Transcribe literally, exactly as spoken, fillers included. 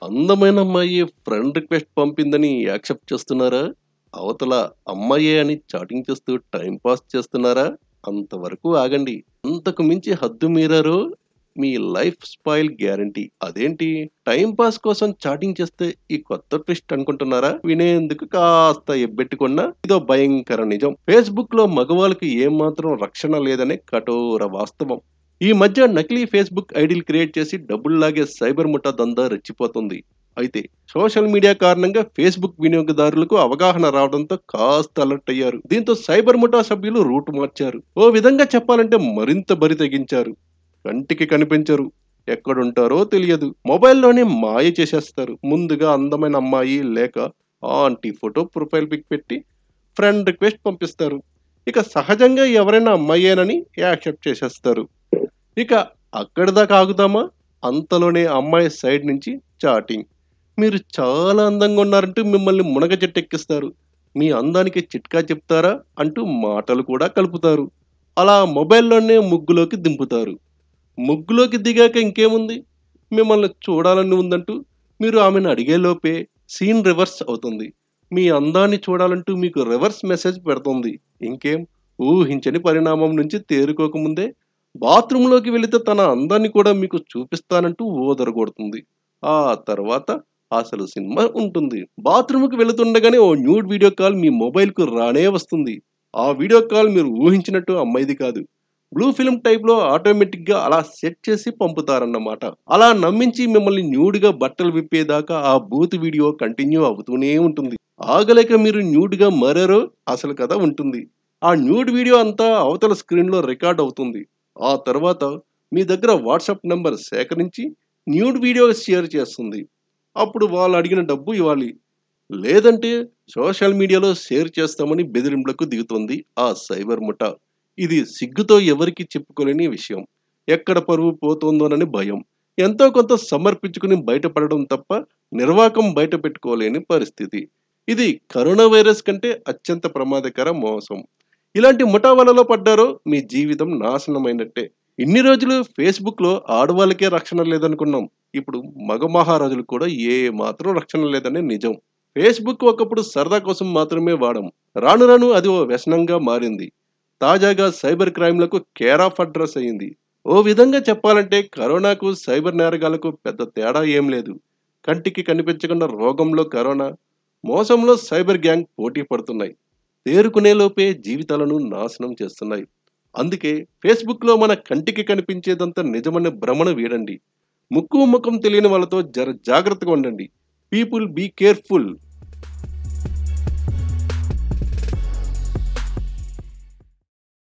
అందమైన అమ్మాయి friend request పంపిందని accept చేస్తున్నారా? అవతల అమ్మాయే అని చాటింగ్ చేస్తూ టైం పాస్ చేస్తున్నారా? అంతవరకు ఆగండి. అంతకు మించి హద్దు మీరారో మీ లైఫ్ స్పాయిల్ గ్యారంటీ. అదేంటి టైం పాస్ కోసం చాటింగ్ చేస్తే ఈ కొత్త ట్విస్ట్ అనుకుంటున్నారా? వినేందుకు కాస్త ఎబ్బెట్టుకున్నా ఇదో భయంకర నిజం. ఫేస్బుక్ లో మగవాళ్ళకి ఏమాత్రం రక్షణ లేదనే కఠోర వాస్తవం. ఈ మధ్య నకిలీ ఫేస్బుక్ ఐడీలు క్రియేట్ చేసి డబ్బుల్లాగే సైబర్ ముఠా దందా రెచ్చిపోతుంది. అయితే సోషల్ మీడియా కారణంగా ఫేస్బుక్ వినియోగదారులకు అవగాహన రావడంతో కాస్త అలర్ట్ అయ్యారు. దీంతో సైబర్ ముఠా సభ్యులు రూట్ మార్చారు. ఓ విధంగా చెప్పాలంటే మరింత బరి తెగించారు. కంటికి కనిపించరు, ఎక్కడుంటారో తెలియదు, మొబైల్లోనే మాయ చేసేస్తారు. ముందుగా అందమైన అమ్మాయి లేక ఆంటీ ఫోటో ప్రొఫైల్ పిక్ పెట్టి ఫ్రెండ్ రిక్వెస్ట్ పంపిస్తారు. ఇక సహజంగా ఎవరైనా అమ్మాయేనని యాక్సెప్ట్ చేసేస్తారు. ఇక అక్కడి దాకా ఆగుతామా? అంతలోనే అమ్మాయి సైడ్ నుంచి చాటింగ్. మీరు చాలా అందంగా ఉన్నారంటూ మిమ్మల్ని మునగ చెట్టెక్కిస్తారు. మీ అందానికి చిట్కా చెప్తారా అంటూ మాటలు కూడా కలుపుతారు. అలా మొబైల్లోనే ముగ్గులోకి దింపుతారు. ముగ్గులోకి దిగాక ఇంకేముంది, మిమ్మల్ని చూడాలని ఉందంటూ మీరు ఆమెను అడిగేలోపే సీన్ రివర్స్ అవుతుంది. మీ అందాన్ని చూడాలంటూ మీకు రివర్స్ మెసేజ్ పెడుతుంది. ఇంకేం, ఊహించని పరిణామం నుంచి తేరుకోకముందే బాత్రూంలోకి వెళితే తన అందాన్ని కూడా మీకు చూపిస్తానంటూ ఓదరగొడుతుంది. ఆ తర్వాత అసలు సినిమా ఉంటుంది. బాత్రూమ్కి వెళుతుండగానే ఓ న్యూడ్ వీడియో కాల్ మీ మొబైల్కు రానే వస్తుంది. ఆ వీడియో కాల్ మీరు ఊహించినట్టు అమ్మాయిది కాదు. బ్లూ ఫిల్మ్ టైప్లో ఆటోమేటిక్గా అలా సెట్ చేసి పంపుతారన్నమాట. అలా నమ్మించి మిమ్మల్ని న్యూడ్గా బట్టలు విప్పేదాకా ఆ బూత్ వీడియో కంటిన్యూ అవుతూనే ఉంటుంది. ఆగలేక మీరు న్యూడ్గా మారారో అసలు కథ ఉంటుంది. ఆ న్యూడ్ వీడియో అంతా అవతల స్క్రీన్లో రికార్డ్ అవుతుంది. ఆ తర్వాత మీ దగ్గర వాట్సాప్ నెంబర్ సేకరించి న్యూడ్ వీడియో షేర్ చేస్తుంది. అప్పుడు వాళ్ళు అడిగిన డబ్బు ఇవ్వాలి, లేదంటే సోషల్ మీడియాలో షేర్ చేస్తామని బెదిరింపులకు దిగుతుంది ఆ సైబర్ ముఠా. ఇది సిగ్గుతో ఎవరికి చెప్పుకోలేని విషయం. ఎక్కడ పరువు పోతుందోనని భయం. ఎంతో కొంత సమర్పించుకుని బయటపడడం తప్ప నిర్వాకం బయట పెట్టుకోలేని పరిస్థితి. ఇది కరోనా వైరస్ కంటే అత్యంత ప్రమాదకర మోసం. ఇలాంటి ముఠా వలలో పడ్డారో మీ జీవితం నాశనమైనట్టే. ఇన్ని రోజులు ఫేస్బుక్ లో ఆడవాళ్ళకే రక్షణ లేదనుకున్నాం. ఇప్పుడు మగ మహారాజులు కూడా ఏ మాత్రం రక్షణ లేదనే నిజం. ఫేస్బుక్ ఒకప్పుడు సరదా కోసం మాత్రమే వాడం. రాను రాను అది ఓ వ్యసనంగా మారింది. తాజాగా సైబర్ క్రైమ్లకు కేర్ ఆఫ్ అడ్రస్ అయింది. ఓ విధంగా చెప్పాలంటే కరోనాకు సైబర్ నేరగాళ్లకు పెద్ద తేడా ఏం లేదు. కంటికి కనిపించకుండా రోగంలో కరోనా, మోసంలో సైబర్ గ్యాంగ్ పోటీ పడుతున్నాయి. తేరుకునేలోపే జీవితాలను నాశనం చేస్తున్నాయి. అందుకే ఫేస్బుక్లో మన కంటికి కనిపించేదంతా నిజమనే భ్రమను వీడండి. ముక్కు ముఖం తెలియని వాళ్ళతో జర జాగ్రత్తగా ఉండండి. People be careful.